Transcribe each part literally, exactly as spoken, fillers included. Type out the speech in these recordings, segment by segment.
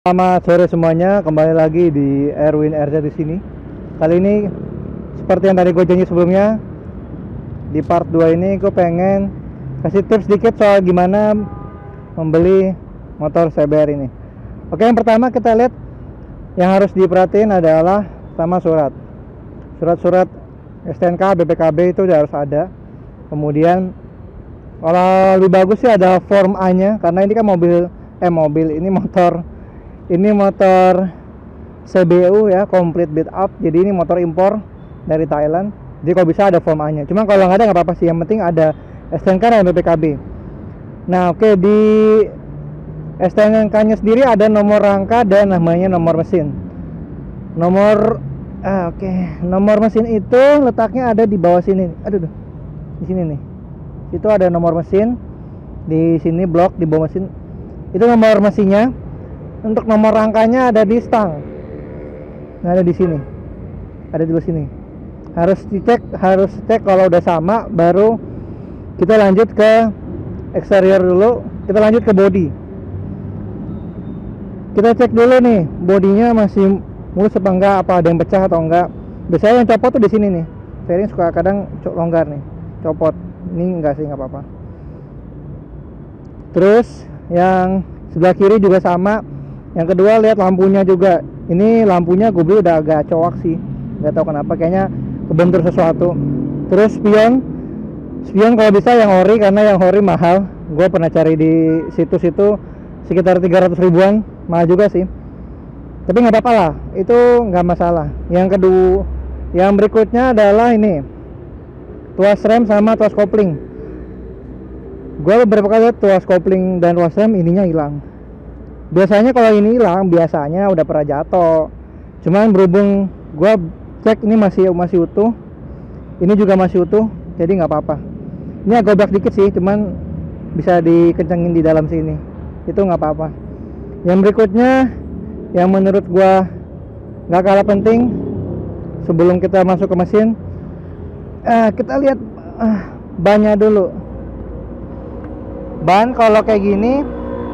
Selamat sore semuanya, kembali lagi di Erwin R Z di sini. Kali ini seperti yang tadi gue janji sebelumnya, di part dua ini gue pengen kasih tips sedikit soal gimana membeli motor C B R ini. Oke, yang pertama kita lihat yang harus diperhatiin adalah sama surat. Surat-surat S T N K, B P K B itu udah harus ada. Kemudian kalau lebih bagus sih ada form A-nya, karena ini kan mobil eh mobil ini motor ini motor C B U ya, complete beat up. Jadi ini motor impor dari Thailand. Jadi kalau bisa ada form A-nya. Cuma kalau nggak ada nggak apa-apa sih. Yang penting ada S T N K dan B P K B. Nah, oke, okay, di S T N K-nya sendiri ada nomor rangka dan namanya nomor mesin. Nomor ah, oke, okay. Nomor mesin itu letaknya ada di bawah sini. Aduh, aduh. Di sini nih. Itu ada nomor mesin. Di sini blok di bawah mesin. Itu nomor mesinnya. Untuk nomor rangkanya ada di stang. Nah, ada di sini. Ada di sini. Harus dicek, harus cek kalau udah sama baru kita lanjut ke eksterior dulu. Kita lanjut ke body. Kita cek dulu nih, bodinya masih mulus apa enggak, apa ada yang pecah atau enggak. Biasanya yang copot tuh di sini nih. Fairing suka kadang longgar nih, copot. Ini enggak sih, enggak apa-apa. Terus yang sebelah kiri juga sama. Yang kedua lihat lampunya juga. Ini lampunya gue beli udah agak cowok sih, nggak tahu kenapa, kayaknya kebentur sesuatu. Terus spion, spion kalau bisa yang ori, karena yang ori mahal. Gue pernah cari di situs itu sekitar tiga ratus ribuan, mahal juga sih. Tapi nggak apa-apa lah, itu nggak masalah. Yang kedua, yang berikutnya adalah ini tuas rem sama tuas kopling. Gue beberapa kali lihat tuas kopling dan tuas rem ininya hilang. Biasanya kalau ini hilang, biasanya udah pernah jatuh. Cuman berhubung gue cek ini masih masih utuh, ini juga masih utuh, jadi nggak apa-apa. Ini agak gobrak dikit sih, cuman bisa dikencengin di dalam sini, itu nggak apa-apa. Yang berikutnya, yang menurut gue nggak kalah penting, sebelum kita masuk ke mesin, eh, kita lihat eh, bannya dulu. Ban kalau kayak gini,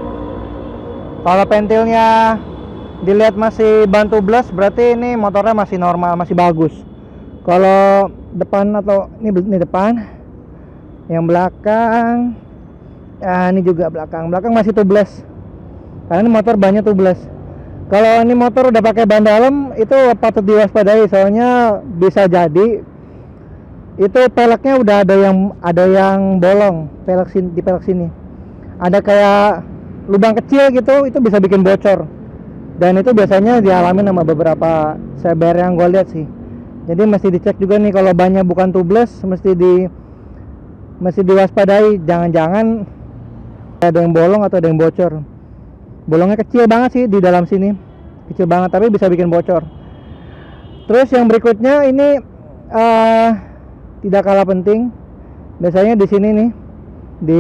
kalau pentilnya dilihat masih ban tubeless, berarti ini motornya masih normal, masih bagus. Kalau depan atau ini, ini depan, yang belakang, ya ini juga belakang, belakang masih tubeless. Karena ini motor bannya tubeless. Kalau ini motor udah pakai ban dalam, itu patut diwaspadai, soalnya bisa jadi itu peleknya udah ada yang ada yang bolong, pelek sini, di pelek sini. Ada kayak lubang kecil gitu, itu bisa bikin bocor. Dan itu biasanya dialami sama beberapa C B R yang gue lihat sih. Jadi mesti dicek juga nih, kalau bannya bukan tubeless, mesti di mesti diwaspadai, jangan-jangan ada yang bolong atau ada yang bocor. Bolongnya kecil banget sih di dalam sini, kecil banget, tapi bisa bikin bocor. Terus yang berikutnya ini uh, tidak kalah penting, biasanya di sini nih, di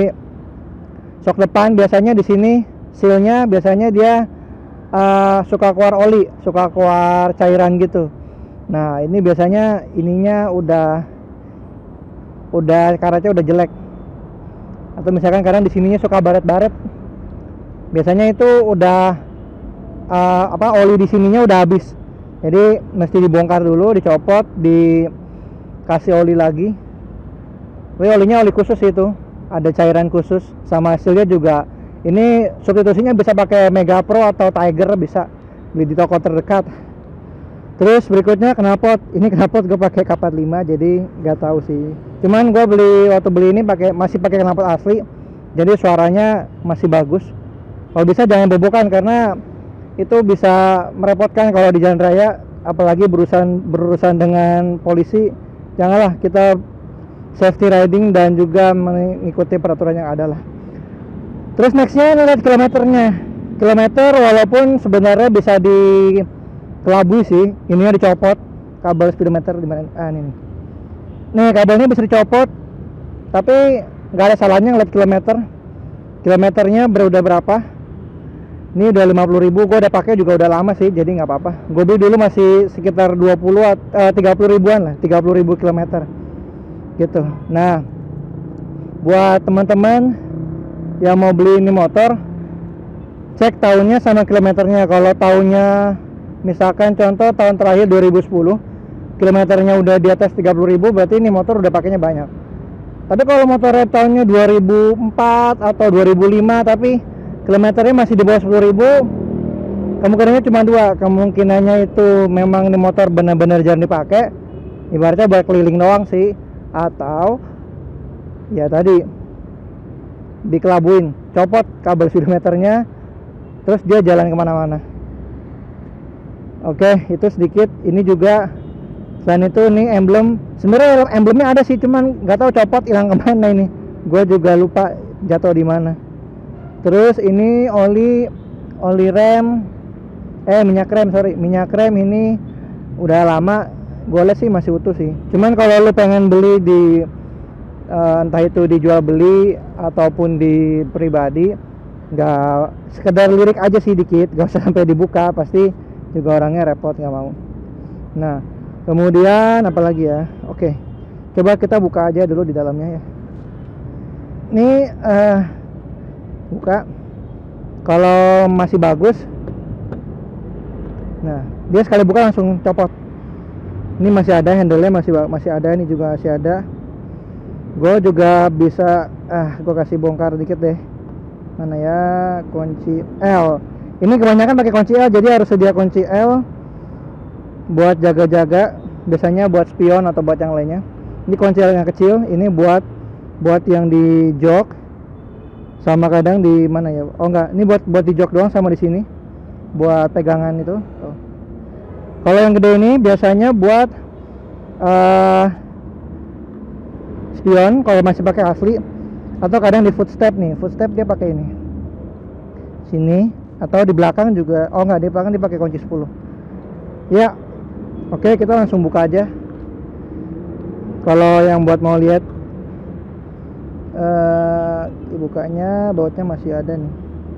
sok depan biasanya di sini sealnya biasanya dia uh, suka keluar oli, suka keluar cairan gitu. Nah, ini biasanya ininya udah udah karetnya udah jelek. Atau misalkan kadang di sininya suka baret-baret. Biasanya itu udah uh, apa oli di sininya udah habis. Jadi mesti dibongkar dulu, dicopot, dikasih oli lagi. Tapi olinya oli khusus itu. Ada cairan khusus, sama hasilnya juga. Ini substitusinya bisa pakai Mega Pro atau Tiger, bisa beli di toko terdekat. Terus berikutnya knalpot. Ini knalpot gue pakai K empat puluh lima, jadi nggak tahu sih. Cuman gue beli waktu beli ini pakai masih pakai knalpot asli, jadi suaranya masih bagus. Kalau bisa jangan bobokan, karena itu bisa merepotkan kalau di jalan raya, apalagi berurusan berurusan dengan polisi. Janganlah, kita safety riding dan juga mengikuti peraturan yang ada lah. Terus nextnya lihat kilometernya. Kilometer walaupun sebenarnya bisa dikelabui sih, ininya dicopot, kabel speedometer di mana? Ah, ini nih. Nih kabelnya bisa dicopot, tapi nggak ada salahnya ngeliat kilometer. Kilometernya udah berapa? Ini udah lima puluh ribu. Gue udah pakai juga udah lama sih, jadi nggak apa-apa. Gue beli dulu masih sekitar dua puluh, eh, tiga puluh ribuan lah, tiga puluh ribu kilometer gitu. Nah, buat teman-teman yang mau beli ini motor, cek tahunnya sama kilometernya. Kalau tahunnya misalkan contoh tahun terakhir dua ribu sepuluh, kilometernya udah di atas tiga puluh ribu, berarti ini motor udah pakainya banyak. Tapi kalau motornya tahunnya dua ribu empat atau dua ribu lima tapi kilometernya masih di bawah sepuluh ribu, kemungkinannya cuma dua. Kemungkinannya itu memang ini motor benar-benar jarang dipakai, ibaratnya buat keliling doang sih, atau ya tadi dikelabuin, copot kabel speedometernya, terus dia jalan kemana-mana. Oke, itu sedikit. Ini juga selain itu nih emblem, sebenarnya emblemnya ada sih, cuman nggak tahu copot hilang kemana ini. Gue juga lupa jatuh di mana. Terus ini oli oli rem, eh minyak rem sorry, minyak rem ini udah lama. Gue lihat sih masih utuh sih. Cuman kalau lu pengen beli di uh, entah itu dijual beli ataupun di pribadi, nggak sekedar lirik aja sih dikit, gak usah sampai dibuka, pasti juga orangnya repot, nggak mau. Nah kemudian apa lagi ya, oke coba kita buka aja dulu di dalamnya ya. Ini uh, buka, kalau masih bagus, nah dia sekali buka langsung copot. Ini masih ada handle-nya, masih masih ada, ini juga masih ada. Gue juga bisa, ah gue kasih bongkar dikit deh. Mana ya, kunci L. Ini kebanyakan pakai kunci L, jadi harus sedia kunci L buat jaga-jaga. Biasanya buat spion atau buat yang lainnya. Ini kunci L yang kecil, ini buat buat yang di jok, sama kadang di mana ya? Oh enggak, ini buat buat di jok doang, sama di sini buat pegangan itu. Oh. Kalau yang gede ini biasanya buat uh, spion kalau masih pakai asli, atau kadang di footstep nih, footstep dia pakai ini sini, atau di belakang juga. Oh enggak, di belakang dipakai kunci sepuluh ya. Oke, kita langsung buka aja. Kalau yang buat mau lihat uh, dibukanya, bautnya masih ada nih.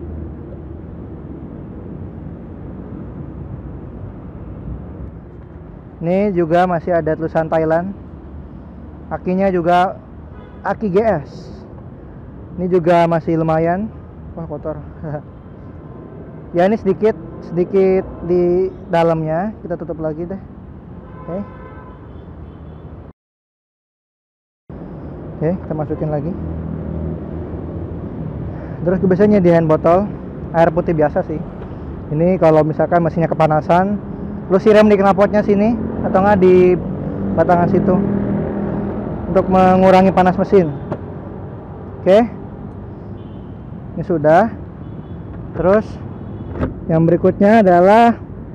Ini juga masih ada tulisan Thailand. Akinya juga aki G S. Ini juga masih lumayan. Wah kotor. Ya ini sedikit sedikit di dalamnya. Kita tutup lagi deh. Oke. Oke, kita masukin lagi. Terus biasanya di hand botol air putih biasa sih. Ini kalau misalkan mesinnya kepanasan, lu siram di knalpotnya sini atau enggak di batangan situ untuk mengurangi panas mesin. Oke, ini sudah. Terus yang berikutnya adalah,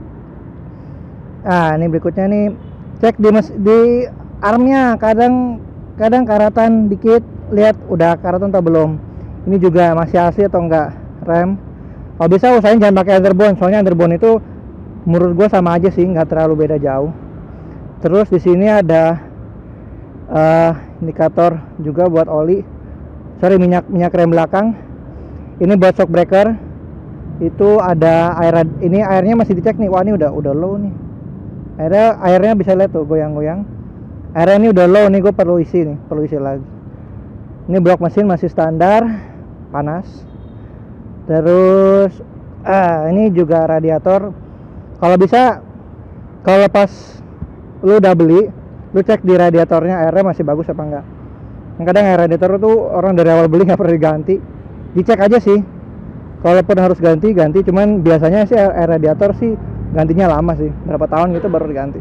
ah ini berikutnya nih, cek di mes di armnya, kadang kadang karatan dikit, lihat udah karatan atau belum. Ini juga masih asli atau enggak rem. Kalau bisa usahain jangan pakai underbone, soalnya underbone itu menurut gue sama aja sih, nggak terlalu beda jauh. Terus di sini ada uh, indikator juga buat oli, sorry minyak minyak rem belakang. Ini buat shock breaker. Itu ada air, ini airnya masih dicek nih. Wah ini udah udah low nih. Airnya airnya bisa lihat tuh goyang-goyang. Airnya ini udah low nih, gue perlu isi nih, perlu isi lagi. Ini blok mesin masih standar, panas. Terus ah ini juga radiator. Kalau bisa, kalau pas lu udah beli, lu cek di radiatornya airnya masih bagus apa enggak. Kadang air radiator tuh orang dari awal beli nggak pernah diganti. Dicek aja sih. Kalaupun harus ganti, ganti. Cuman biasanya sih air, air radiator sih gantinya lama sih, berapa tahun gitu baru diganti.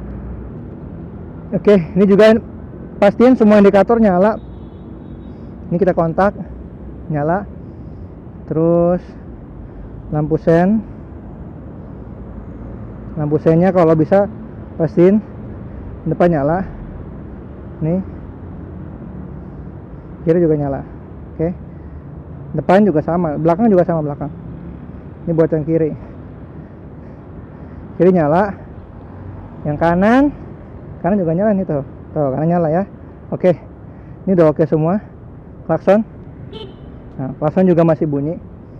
Oke, ini juga pastiin semua indikator nyala. Ini kita kontak, nyala. Terus lampu sen. Lampu sennya kalau bisa pastiin depan nyala. Nih kiri juga nyala. Oke, depan juga sama, belakang juga sama, belakang. Ini buat yang kiri. Kiri nyala. Yang kanan, kanan juga nyala nih tuh. Tuh, kanan nyala ya. Oke, ini udah oke semua. Klakson. Nah, klakson juga masih bunyi.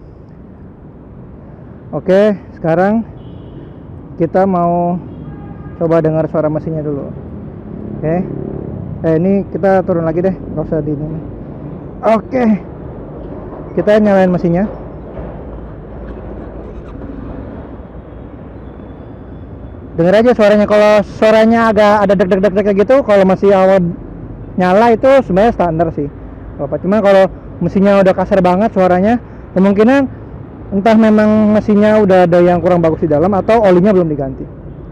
Oke, sekarang kita mau coba dengar suara mesinnya dulu. Oke, eh ini kita turun lagi deh, nggak usah di ini. Oke, kita nyalain mesinnya. Dengar aja suaranya. Kalau suaranya agak ada deg deg deg deg gitu, kalau masih awal nyala itu sebenarnya standar sih. Apa cuma kalau mesinnya udah kasar banget suaranya, kemungkinan entah memang mesinnya udah ada yang kurang bagus di dalam atau olinya belum diganti.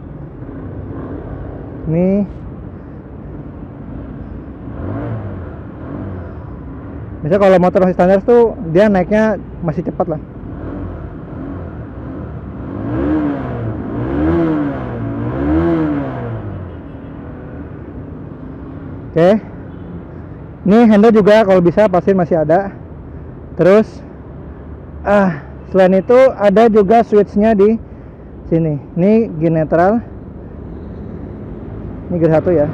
Nih, biasanya kalau motor masih standar tuh dia naiknya masih cepat lah. Oke, ini handle juga kalau bisa pastiin masih ada. Terus, ah, selain itu ada juga switchnya di sini. Ini gear netral. Ini gear satu ya.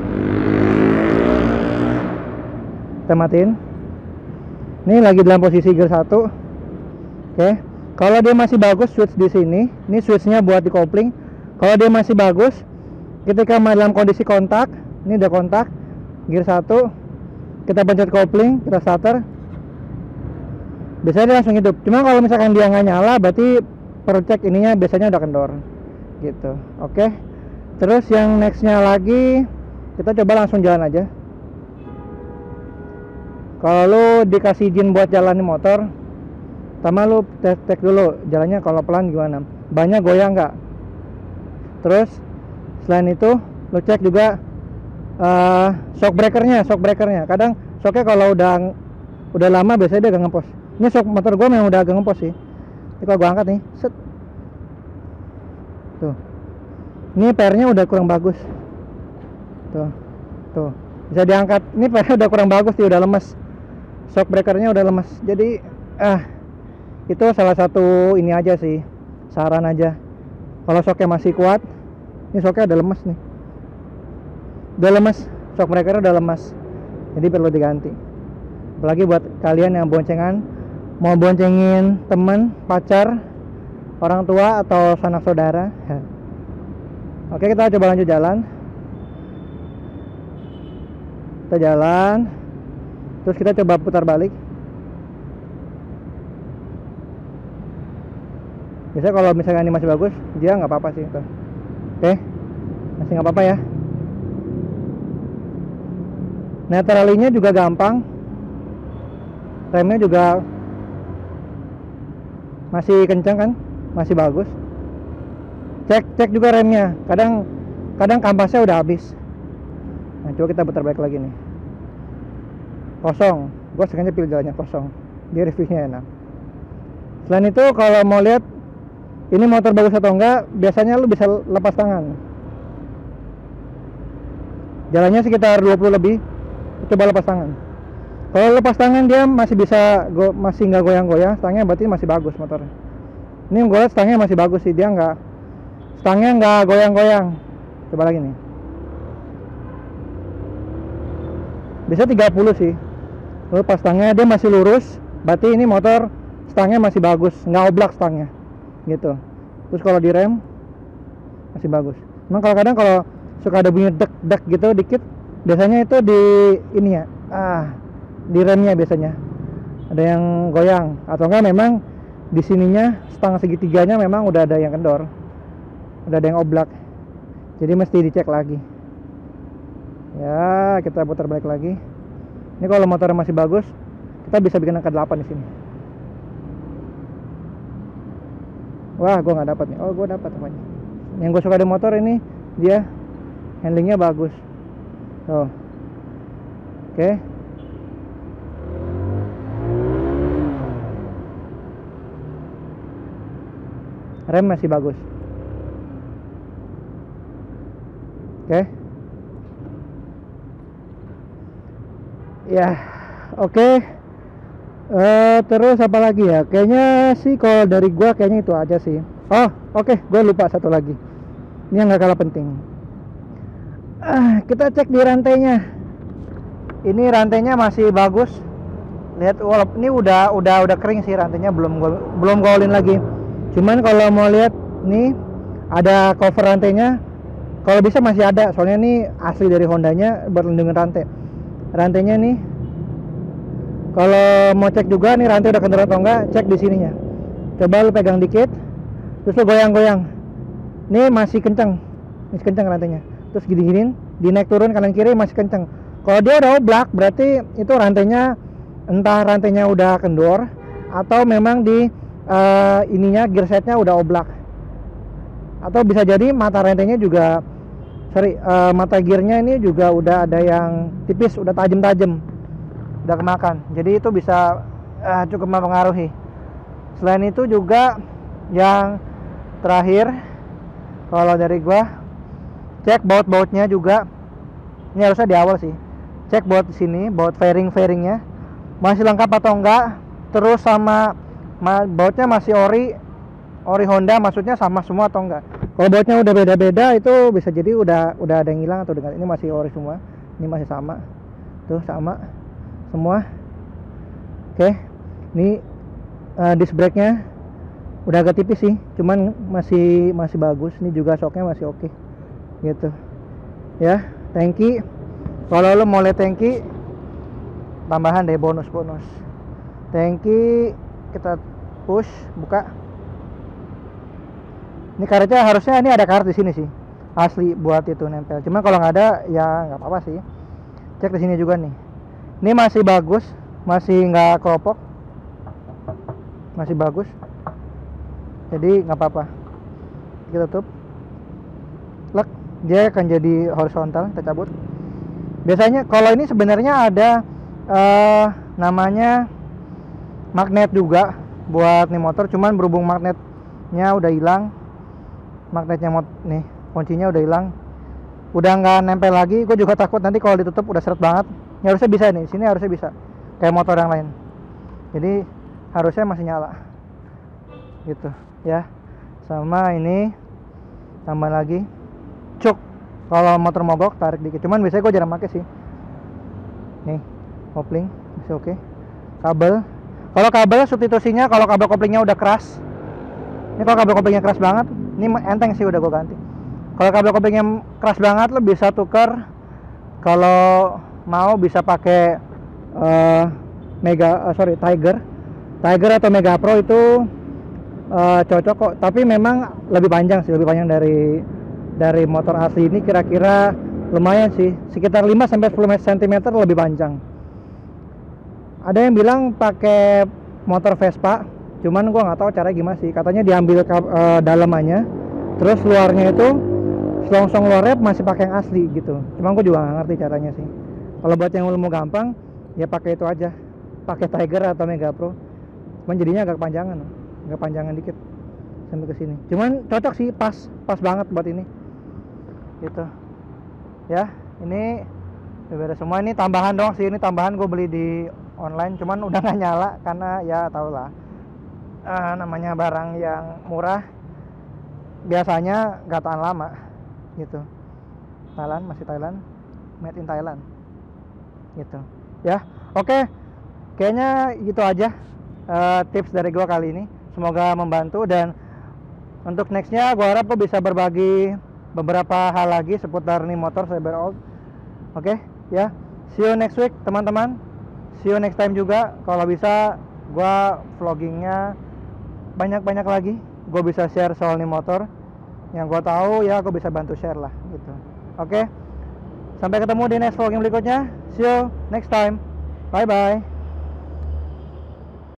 Kita matiin. Ini lagi dalam posisi gear satu. Oke, kalau dia masih bagus switch di sini. Ini switchnya buat di kopling. Kalau dia masih bagus, ketika dalam kondisi kontak, ini udah kontak. Gear satu, kita pencet kopling, kita starter, biasanya dia langsung hidup. Cuma kalau misalkan dia nggak nyala, berarti perlu cek ininya biasanya udah kendor gitu. Oke, terus yang nextnya lagi, kita coba langsung jalan aja. Kalau lu dikasih izin buat jalanin motor, pertama lu tes cek dulu jalannya, kalau pelan gimana, banyak goyang nggak. Terus selain itu lu cek juga Uh, shock breakernya, shock breakernya. Kadang shocknya kalau udah udah lama biasanya dia agak ngepos. Ini shock motor gue memang udah agak ngepos sih. Ini kalau gue angkat nih, set. Tuh. Ini P R-nya udah kurang bagus. Tuh. Tuh. Bisa diangkat. Ini P R-nya udah kurang bagus sih, udah lemes. Shock breakernya udah lemes. Jadi ah itu salah satu ini aja sih. Saran aja. Kalau shocknya masih kuat, ini shocknya udah lemes nih. Udah lemas, shock breaker udah lemas, jadi perlu diganti. Apalagi buat kalian yang boncengan, mau boncengin teman, pacar, orang tua atau sanak saudara. Oke, kita coba lanjut jalan. Kita jalan, terus kita coba putar balik. Biasanya kalau misalnya ini masih bagus, dia nggak apa-apa sih. Tuh. Oke, masih nggak apa-apa ya. Netralinya juga gampang, remnya juga masih kencang kan, masih bagus. Cek cek juga remnya, kadang kadang kampasnya udah habis. Nah, coba kita putar balik lagi nih. Kosong, gue sengaja pilih jalannya kosong, dia reviewnya enak. Selain itu kalau mau lihat ini motor bagus atau enggak, biasanya lu bisa lepas tangan. Jalannya sekitar dua puluh lebih. Coba lepas tangan. Kalau lepas tangan dia masih bisa go, masih nggak goyang-goyang, stangnya berarti masih bagus motornya. Ini gue lihat stangnya masih bagus sih, dia nggak stangnya nggak goyang-goyang. Coba lagi nih. Bisa tiga puluh sih. Lalu pas stangnya dia masih lurus, berarti ini motor stangnya masih bagus, nggak oblak stangnya, gitu. Terus kalau di rem masih bagus. Memang kalau kadang kalau suka ada bunyi dek-dek gitu dikit, biasanya itu di ini ya, ah di remnya biasanya ada yang goyang, atau enggak memang di sininya stang segitiganya memang udah ada yang kendor, udah ada yang oblak, jadi mesti dicek lagi ya. Kita putar balik lagi. Ini kalau motornya masih bagus, kita bisa bikin angka delapan di sini. Wah, gue nggak dapat nih. Oh, gue dapat apanya. Yang gue suka di motor ini dia handlingnya bagus. Oh, oke. Okay. Rem masih bagus. Oke. Okay. Ya, oke. Okay. Uh, terus apa lagi ya? Kayaknya sih kalau dari gua kayaknya itu aja sih. Oh, oke. Okay. Gue lupa satu lagi. Ini yang gak kalah penting. Ah, kita cek di rantainya. Ini rantainya masih bagus. Lihat, walaupun ini udah udah udah kering sih rantainya, belum gua, belum golin lagi. Cuman kalau mau lihat nih ada cover rantainya, kalau bisa masih ada. Soalnya ini asli dari Hondanya buat lindungin rantai. Rantainya nih, kalau mau cek juga nih rantai udah kendor atau enggak, cek di sininya. Coba lu pegang dikit, terus lu goyang-goyang. Ini masih kencang. masih kencang rantainya. Terus gini-giniin, dinaik turun kanan kiri masih kencang. Kalau dia udah oblak berarti itu rantainya, entah rantainya udah kendor atau memang di uh, ininya gear setnya udah oblak, atau bisa jadi mata rantainya juga sorry uh, mata gearnya ini juga udah ada yang tipis, udah tajam-tajam, udah kemakan. Jadi itu bisa uh, cukup mempengaruhi. Selain itu juga yang terakhir, kalau dari gua, cek baut-bautnya juga. Ini harusnya di awal sih. Cek baut sini, baut fairing-fairingnya masih lengkap atau enggak. Terus sama ma bautnya masih ori, ori Honda, maksudnya sama semua atau enggak. Kalau bautnya udah beda-beda itu bisa jadi udah udah ada yang hilang atau dengan ini masih ori semua. Ini masih sama. Tuh sama semua. Oke. Ini uh, disc brake-nya udah agak tipis sih, cuman masih masih bagus. Ini juga shocknya masih oke. Gitu. Ya, tanki. Kalau lo mau lihat tanki, tambahan deh bonus-bonus. Tanki kita push, buka. Ini karetnya harusnya ini ada karet di sini sih, asli buat itu nempel. Cuman kalau nggak ada ya nggak apa-apa sih. Cek di sini juga nih. Ini masih bagus, masih nggak keropok, masih bagus. Jadi nggak apa-apa. Kita tutup. Lek, dia akan jadi horizontal. Kita cabut. Biasanya kalau ini sebenarnya ada uh, namanya magnet juga buat nih motor, cuman berhubung magnetnya udah hilang, magnetnya mot nih kuncinya udah hilang, udah nggak nempel lagi. Gue juga takut nanti kalau ditutup udah seret banget. Ini harusnya bisa nih, sini harusnya bisa kayak motor yang lain. Jadi harusnya masih nyala gitu ya. Sama ini tambah lagi cuk. Kalau motor mogok tarik dikit, cuman biasanya gue jarang pakai sih. Nih kopling masih oke. Kabel, kalau kabel substitusinya, kalau kabel koplingnya udah keras, ini kalau kabel koplingnya keras banget, ini enteng sih udah gue ganti. Kalau kabel koplingnya keras banget lo bisa tuker. Kalau mau bisa pakai uh, Mega uh, sorry Tiger Tiger atau Mega Pro itu uh, cocok kok, tapi memang lebih panjang sih, lebih panjang dari dari motor asli ini. Kira-kira lumayan sih, sekitar lima sampai sepuluh sentimeter lebih panjang. Ada yang bilang pakai motor Vespa, cuman gua nggak tahu caranya gimana sih. Katanya diambil uh, dalamannya, terus luarnya itu selongsong luarnya masih pakai yang asli gitu. Cuman gua juga nggak ngerti caranya sih. Kalau buat yang mau gampang ya pakai itu aja, pakai Tiger atau Mega Pro. Cuman jadinya agak panjangan, agak panjangan dikit sampai ke sini. Cuman cocok sih, pas pas banget buat ini gitu ya. Ini udah beres semua. Ini tambahan doang sih, ini tambahan gue beli di online, cuman udah nggak nyala karena ya tau lah, uh, namanya barang yang murah biasanya nggak tahan lama gitu. Thailand, masih Thailand, made in Thailand gitu ya. Oke, kayaknya gitu aja uh, tips dari gue kali ini, semoga membantu. Dan untuk nextnya gue harap gue bisa berbagi beberapa hal lagi seputar nih motor Saber Old. Oke okay, ya, see you next week teman-teman, see you next time juga. Kalau bisa gue vloggingnya banyak-banyak lagi, gue bisa share soal nih motor yang gue tahu ya, gue bisa bantu share lah gitu. Oke okay? Sampai ketemu di next vlogging berikutnya. See you next time, bye bye.